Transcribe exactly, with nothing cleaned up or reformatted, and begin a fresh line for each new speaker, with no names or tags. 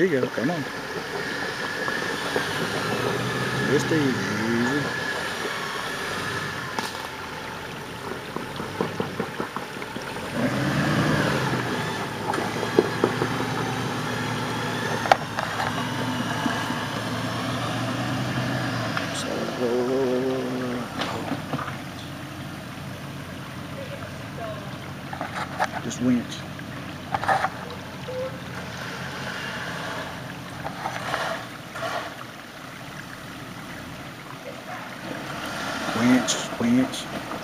you go. Come on. Just easy, easy. So, roll, roll, roll, roll, roll. Just winch. Winch, winch.